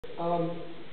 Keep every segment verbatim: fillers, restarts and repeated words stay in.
Ähm,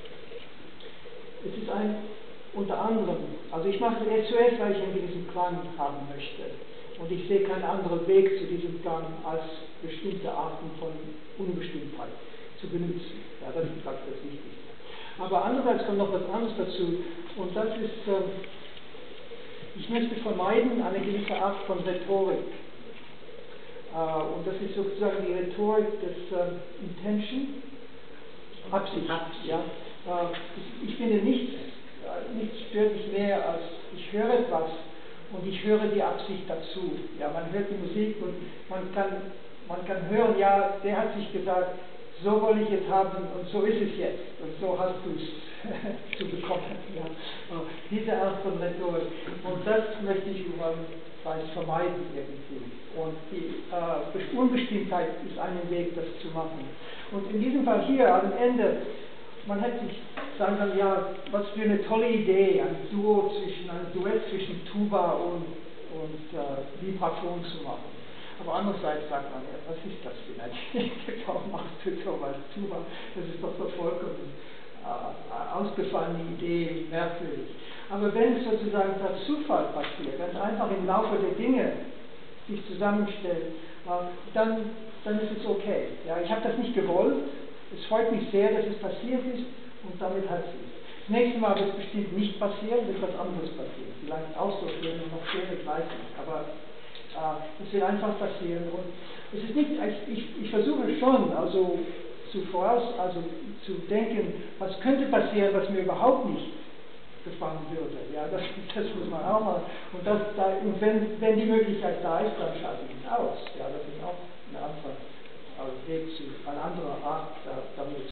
es ist ein, unter anderem, also ich mache es zuerst, weil ich einen gewissen Klang haben möchte. Und ich sehe keinen anderen Weg zu diesem Klang, als bestimmte Arten von Unbestimmtheit zu benutzen. Ja, das ist, glaube ich, das Wichtigste. Aber andererseits kommt noch was anderes dazu, und das ist, ähm, ich möchte vermeiden eine gewisse Art von Rhetorik. Äh, und das ist sozusagen die Rhetorik des äh, Intention, Absicht. Ja? Äh, ich, ich finde, nichts, äh, nichts stört mich mehr, als ich höre etwas und ich höre die Absicht dazu. Ja, man hört die Musik und man kann, man kann hören, ja, der hat sich gesagt, so wollte ich es haben und so ist es jetzt und so hast du es zu bekommen. Ja. Diese Art von Rhetorik. Und das möchte ich ähm, vermeiden irgendwie. Und die äh, Unbestimmtheit ist ein Weg, das zu machen. Und in diesem Fall hier am Ende, man hätte sich sagen können, ja, was für eine tolle Idee, ein Duo zwischen, ein Duett zwischen Tuba und, und äh, Vibraphon zu machen. Aber andererseits sagt man, ja, was ist das für eine Idee? Warum machst du sowas? Tuba, das ist doch eine vollkommen äh, ausgefallene Idee, merkwürdig. Aber wenn es sozusagen per Zufall passiert, wenn es einfach im Laufe der Dinge sich zusammenstellt, äh, dann, dann ist es okay. Ja, ich habe das nicht gewollt, es freut mich sehr, dass es passiert ist und damit hat es ist. Das nächste Mal wird es bestimmt nicht passieren, wird was anderes passieren. Vielleicht aussortieren und noch schwerer, ich weiß nicht. Aber es wird einfach passieren und es ist nicht, ich, ich versuche schon, also zu voraus, also zu denken, was könnte passieren, was mir überhaupt nicht gefallen würde. Ja, das, das muss man auch mal. Und, das, da, und wenn, wenn die Möglichkeit da ist, dann schalte ich es aus. Ja, das ist auch ein anderer Weg zu, eine andere Art, damit